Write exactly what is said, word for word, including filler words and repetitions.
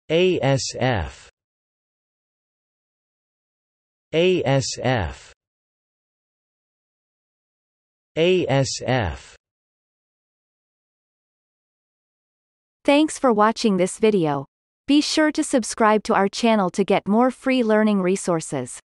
A S F A S F A S F. Thanks for watching this video. Be sure to subscribe to our channel to get more free learning resources.